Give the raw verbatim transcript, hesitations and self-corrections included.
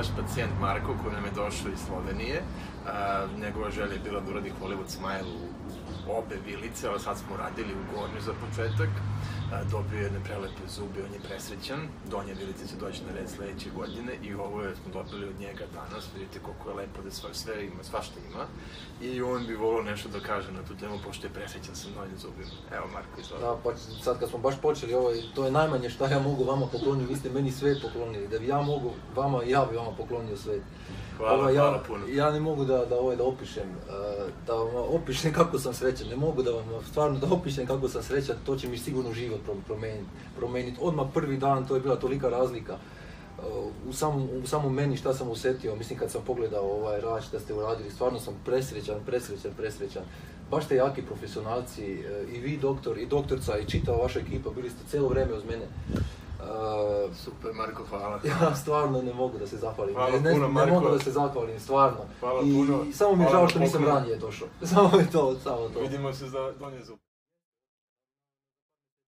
naš pacijent Marko koji nam je došao iz Slovenije. Uh, njegova želja je bila da uradi Hollywood Smile u obe vilice, ali sad smo uradili u gornju za početak. Uh, dobio je jedne prelepe zube, on je presrećan. Donje vilice će doći na red sledeće godine i ovo je smo dobili od njega danas. Vidite koliko je lepo da sve, sve ima, svašta ima. I on bi volio nešto da kaže na tu temu, pošto je presrećan sa novim zubima. Evo Marko, izvoli. Da, pa sad kad smo baš počeli ovo, to je najmanje šta ja mogu vama pokloniti, vi ste meni sve poklonili. Da bi ja mogu vama, ja bi vama poklonio sve. Hvala, Ovo, ja, hvala puno. Ja ne mogu da, da, ovaj, da opišem, da vam opišem kako sam srećan, ne mogu da vam stvarno da opišem kako sam srećan, to će mi sigurno život promeniti. promeniti. Odmah prvi dan, to je bila tolika razlika u samom, u samom meni šta sam osjetio, mislim kad sam pogledao ovaj rad šta ste uradili, stvarno sam presrećan, presrećan, presrećan. Baš ste jaki profesionalci, i vi doktor, i doktorca, i čitava vaša ekipa, bili ste cijelo vrijeme uz mene. Uh, Super, Marko, hvala. Ja stvarno ne mogu da se zahvalim, hvala ne, puno, ne, Marko. ne mogu da se zahvalim, stvarno. Hvala I, puno. I samo mi je žao što nisam ranije došao, samo je to, samo to. Vidimo se za donje zub.